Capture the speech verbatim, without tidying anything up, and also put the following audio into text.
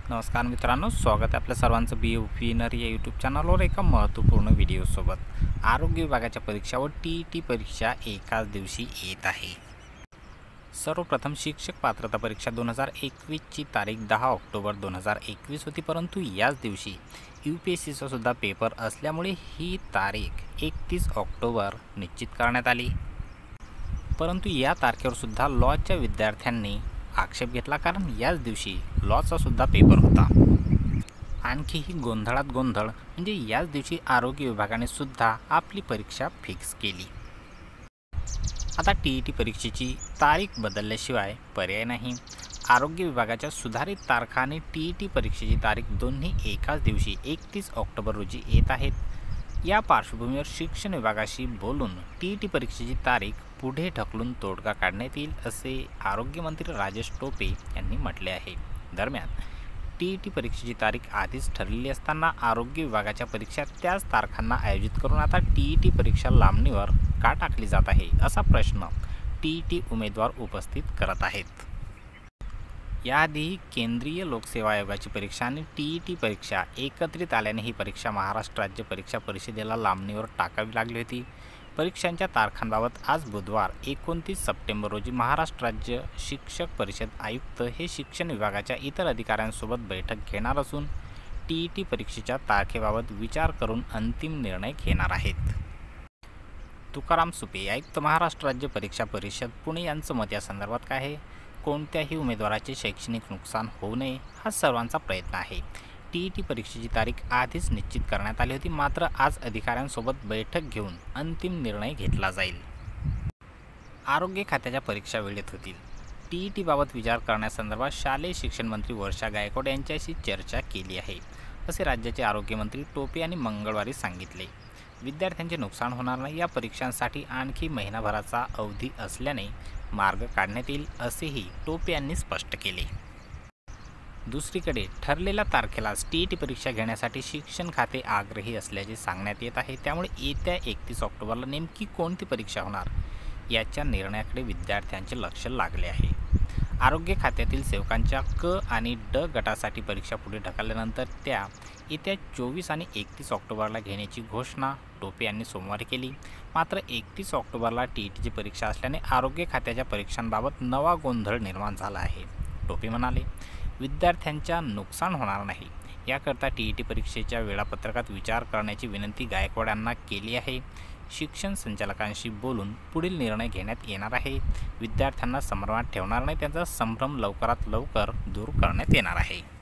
नमस्कार मित्रांनो, स्वागत आहे आपल्या सर्वांचं बी विनर या यूट्यूब चॅनलवर एका महत्त्वपूर्ण व्हिडिओसोबत। आरोग्य विभागाच्या परीक्षा व टी ई टी परीक्षा एकाच दिवशी येत आहे। सर्वप्रथम शिक्षक पात्रता परीक्षा दोन हजार एकवीसची तारीख दहा ऑक्टोबर दोन हजार एकवीस होती, परंतु याच दिवशी यू पी एस सीचा सुद्धा पेपर असल्यामुळे ही तारीख एकतीस ऑक्टोबर निश्चित करण्यात आली। परंतु या तारखेवर सुद्धा लॉच्या विद्यार्थ्यांनी आक्षेप घेतला, कारण याच दिवशी लॉचा सुद्धा पेपर होता। आणखीही गोंधळात गोंधळ म्हणजे याच दिवशी आरोग्य विभागाने सुद्धा आपली परीक्षा फिक्स केली। आता टी ई टी परीक्षेची तारीख बदलल्याशिवाय पर्याय नाही। आरोग्य विभागाच्या सुधारित तारखा आणि टी ई टी परीक्षेची तारीख दोन्ही एकाच दिवशी एकतीस ऑक्टोबर रोजी येत आहेत। या पार्श्वभूमीवर शिक्षण विभागाशी बोलून टी ई टी परीक्षेची तारीख पुढे ढकलून तोडगा काढण्यात येईल, असे आरोग्यमंत्री राजेश टोपे यांनी म्हटले आहे। दरम्यान टी ई टी परीक्षेची तारीख आधीच ठरलेली असताना आरोग्य विभागाच्या परीक्षा त्याच तारखांना आयोजित करून आता टी ई टी परीक्षा लांबणीवर का टाकली जात आहे, असा प्रश्न टी ई टी उमेदवार उपस्थित करत आहेत। याआधी केंद्रीय लोकसेवा आयोगाची परीक्षा आणि टी ई टी परीक्षा एकत्रित आल्याने ही परीक्षा महाराष्ट्र राज्य परीक्षा परिषदेला लांबणीवर टाकावी लागली होती। परीक्षांच्या तारखांबाबत आज बुधवार एकोणतीस सप्टेंबर रोजी महाराष्ट्र राज्य शिक्षक परिषद आयुक्त हे शिक्षण विभागाच्या इतर अधिकाऱ्यांसोबत बैठक घेणार असून टी ई टी परीक्षेच्या तारखेबाबत विचार करून अंतिम निर्णय घेणार आहेत। तुकाराम सुपे आयुक्त महाराष्ट्र राज्य परीक्षा परिषद पुणे यांचं मत या संदर्भात काय आहे? कोणत्याही उमेदवाराचे शैक्षणिक नुकसान होऊ नये हा सर्वांचा प्रयत्न आहे। टी ई टी परीक्षेची तारीख आधीच निश्चित करण्यात आली होती, मात्र आज अधिकाऱ्यांसोबत बैठक घेऊन अंतिम निर्णय घेतला जाईल। आरोग्य खात्याच्या परीक्षा वेळेत होतील। टी ई टी बाबत विचार करण्यासंदर्भात शालेय शिक्षण मंत्री वर्षा गायकवाड यांच्याशी चर्चा केली आहे, असे राज्याचे आरोग्यमंत्री टोपे यांनी मंगळवारी सांगितले। विद्यार्थ्यांचे नुकसान होणार नाही, या परीक्षांसाठी आणखी महिनाभराचा अवधी असल्याने मार्ग काढण्यात येईल, असेही टोपे यांनी स्पष्ट केले। दुसरीकडे ठरलेल्या तारखेलाच टी ई टी परीक्षा घेण्यासाठी शिक्षण खाते आग्रही असल्याचे सांगण्यात येत आहे। त्यामुळे येत्या एकतीस ऑक्टोबरला नेमकी कोणती परीक्षा होणार याच्या निर्णयाकडे विद्यार्थ्यांचे लक्ष लागले आहे। आरोग्य खात्यातील सेवकांच्या क आणि ड गटासाठी परीक्षा पुढे ढकलल्यानंतर त्या येत्या चोवीस आणि एकतीस ऑक्टोबरला घेण्याची घोषणा टोपे यांनी सोमवारी केली। मात्र एकतीस ऑक्टोबरला टी ई टीची परीक्षा असल्याने आरोग्य खात्याच्या परीक्षांबाबत नवा गोंधळ निर्माण झाला आहे। टोपे म्हणाले, विद्यार्थ्यांच्या नुकसान होणार नाही याकरता टी ई टी परीक्षेच्या वेळापत्रकात विचार करण्याची विनंती गायकवाड यांना केली आहे। शिक्षण संचालकांशी बोलून पुढील निर्णय घेण्यात येणार आहे। विद्यार्थ्यांना संभ्रमात ठेवणार नाही, त्यांचा संभ्रम लवकरात लवकर दूर करण्यात येणार आहे।